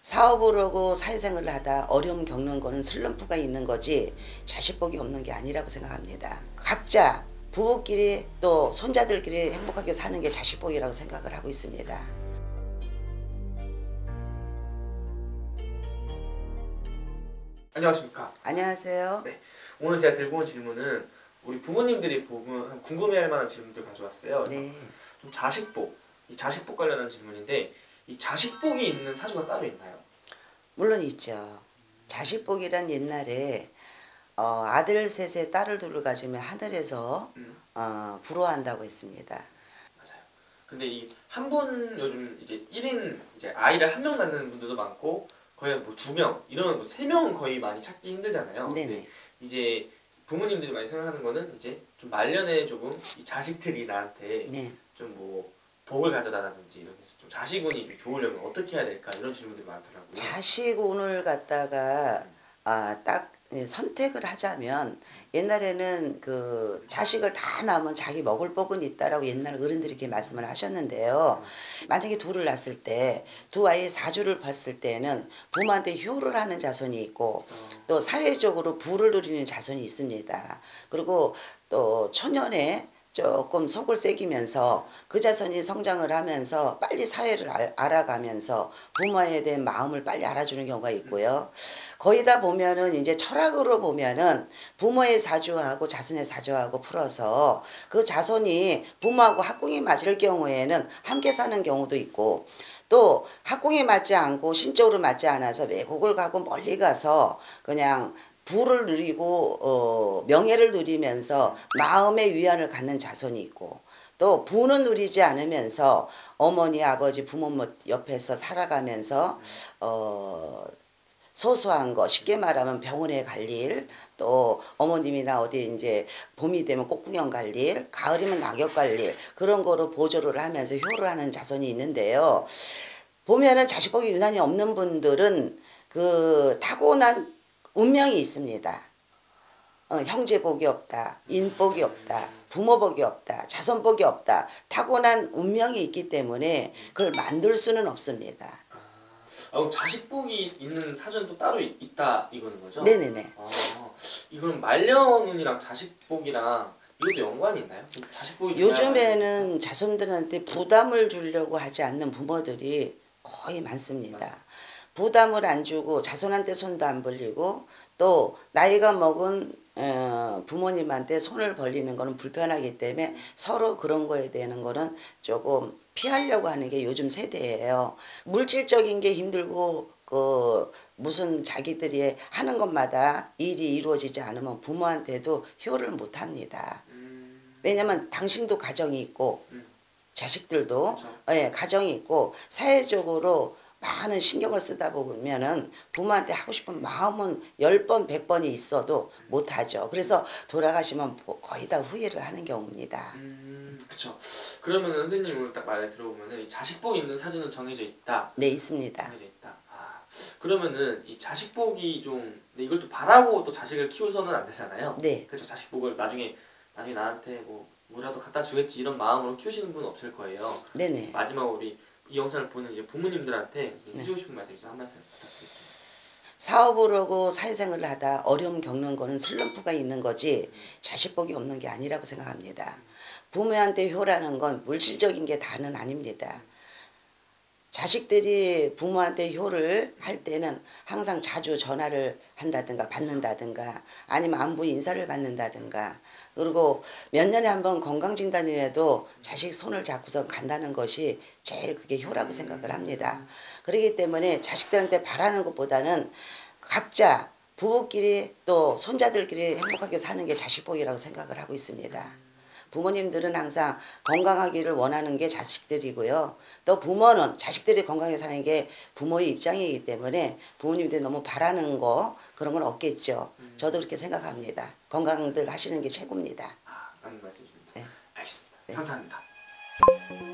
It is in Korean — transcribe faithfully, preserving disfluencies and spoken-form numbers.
사업을 하고 사회생활을 하다 어려움 겪는 거는 슬럼프가 있는 거지 자식복이 없는 게 아니라고 생각합니다. 각자 부부끼리 또 손자들끼리 행복하게 사는 게 자식복이라고 생각을 하고 있습니다. 안녕하십니까. 안녕하세요. 네, 오늘 제가 들고 온 질문은 우리 부모님들이 보면 궁금해할 만한 질문들 가져왔어요. 네. 좀 자식복, 이 자식복 관련한 질문인데 이 자식복이 있는 사주가 따로 있나요? 물론 있죠. 자식복이란 옛날에 어, 아들 셋에 딸을 둘을 가지면 하늘에서 음. 어, 부러워한다고 했습니다. 맞아요. 근데 이 한 분 요즘 이제 일 인 이제 아이를 한 명 낳는 분들도 많고 거의 뭐 두 명 이런 뭐 세 명은 거의 많이 찾기 힘들잖아요. 네네. 이제 부모님들이 많이 생각하는 거는 이제 좀 말년에 조금 이 자식들이 나한테 네. 좀 뭐 복을 가져다라든지 이렇게 해서 좀 자식운이 좀 좋으려면 어떻게 해야 될까 이런 질문들이 많더라고요. 자식운을 갖다가 아, 딱 선택을 하자면 옛날에는 그 자식을 다 낳으면 자기 먹을 복은 있다라고 옛날 어른들이 이렇게 말씀을 하셨는데요. 만약에 둘을 낳았을 때 두 아이의 사주를 봤을 때는 부모한테 효를 하는 자손이 있고 또 사회적으로 부를 누리는 자손이 있습니다. 그리고 또 초년에 조금 속을 새기면서 그 자손이 성장을 하면서 빨리 사회를 알, 알아가면서 부모에 대한 마음을 빨리 알아주는 경우가 있고요. 거의 다 보면은 이제 철학으로 보면은 부모의 사주하고 자손의 사주하고 풀어서 그 자손이 부모하고 합궁이 맞을 경우에는 함께 사는 경우도 있고 또 합궁이 맞지 않고 신적으로 맞지 않아서 외국을 가고 멀리 가서 그냥 부를 누리고 어, 명예를 누리면서 마음의 위안을 갖는 자손이 있고 또 부는 누리지 않으면서 어머니 아버지 부모 옆에서 살아가면서 어, 소소한 거 쉽게 말하면 병원에 갈 일 또 어머님이나 어디 이제 봄이 되면 꽃구경 갈 일 가을이면 낙엽 갈 일 그런 거로 보조를 하면서 효를 하는 자손이 있는데요. 보면은 자식복이 유난히 없는 분들은 그 타고난 운명이 있습니다. 어, 형제복이 없다, 인복이 없다, 부모복이 없다, 자손복이 없다. 타고난 운명이 있기 때문에 그걸 만들 수는 없습니다. 아, 그럼 자식복이 있는 사주는 또 따로 있, 있다 이거는 거죠? 네네네. 아, 이건 말년운이랑 자식복이랑 이것도 연관이 있나요? 자식복이 요즘에는 자손들한테 부담을 주려고 하지 않는 부모들이 거의 많습니다. 맞습니다. 부담을 안 주고 자손한테 손도 안 벌리고 또 나이가 먹은 어, 부모님한테 손을 벌리는 거는 불편하기 때문에 서로 그런 거에 대한 거는 조금 피하려고 하는 게 요즘 세대예요. 물질적인 게 힘들고 그 무슨 자기들이 하는 것마다 일이 이루어지지 않으면 부모한테도 효를 못 합니다. 왜냐면 당신도 가정이 있고 자식들도 예, 가정이 있고 사회적으로 많은 신경을 쓰다 보면은 부모한테 하고 싶은 마음은 열 번, 백 번이 있어도 못하죠. 그래서 돌아가시면 거의 다 후회를 하는 경우입니다. 음, 그렇죠. 그러면 선생님 오늘 딱 말을 들어보면은 자식복이 있는 사주는 정해져 있다. 네, 있습니다. 정해져 있다. 아, 그러면은 이 자식복이 좀 이걸 또 바라고 또 자식을 키우서는 안 되잖아요. 네. 그렇죠. 자식복을 나중에 나중에 나한테 뭐 뭐라도 갖다 주겠지 이런 마음으로 키우시는 분은 없을 거예요. 네네. 마지막으로 우리 이 영상을 보는 이제 부모님들한테 해주고 싶은 말씀 있어요. 한 말씀 부탁드립니다. 사업을 하고 사회생활을 하다 어려움 겪는 거는 슬럼프가 있는 거지 자식복이 없는 게 아니라고 생각합니다. 부모한테 효라는 건 물질적인 게 다는 아닙니다. 자식들이 부모한테 효를 할 때는 항상 자주 전화를 한다든가 받는다든가 아니면 안부 인사를 받는다든가 그리고 몇 년에 한 번 건강진단이라도 자식 손을 잡고서 간다는 것이 제일 그게 효라고 생각을 합니다. 그렇기 때문에 자식들한테 바라는 것보다는 각자 부부끼리 또 손자들끼리 행복하게 사는 게 자식복이라고 생각을 하고 있습니다. 부모님들은 항상 건강하기를 원하는 게 자식들이고요. 또 부모는 자식들이 건강하게 사는 게 부모의 입장이기 때문에 부모님들이 너무 바라는 거 그런 건 없겠죠. 음. 저도 그렇게 생각합니다. 건강들 하시는 게 최고입니다. 아, 맞는 말씀이십니다. 네. 알겠습니다. 네. 감사합니다.